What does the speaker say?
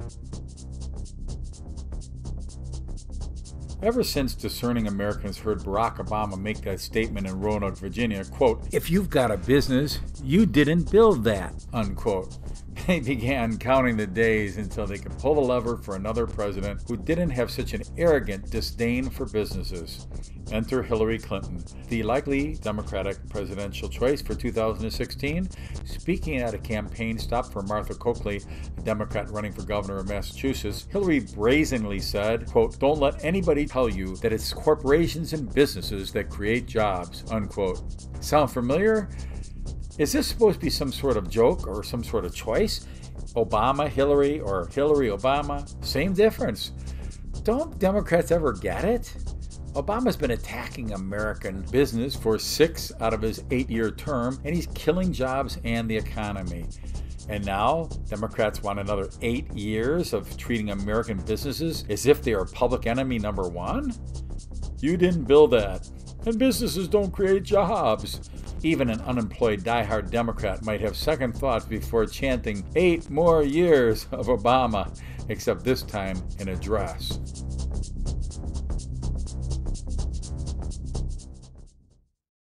Ever since discerning Americans heard Barack Obama make that statement in Roanoke, Virginia, quote, "If you've got a business, you didn't build that," unquote, they began counting the days until they could pull the lever for another president who didn't have such an arrogant disdain for businesses. Enter Hillary Clinton, the likely Democratic presidential choice for 2016. Speaking at a campaign stop for Martha Coakley, a Democrat running for governor of Massachusetts, Hillary brazenly said, quote, "Don't let anybody tell you that it's corporations and businesses that create jobs," unquote. Sound familiar? Is this supposed to be some sort of joke or some sort of choice? Obama, Hillary, or Hillary, Obama? Same difference. Don't Democrats ever get it? Obama's been attacking American business for 6 out of his 8-year term, and he's killing jobs and the economy. And now, Democrats want another 8 years of treating American businesses as if they are public enemy number one? You didn't build that. And businesses don't create jobs. Even an unemployed diehard Democrat might have second thoughts before chanting 8 more years of Obama, except this time in a dress.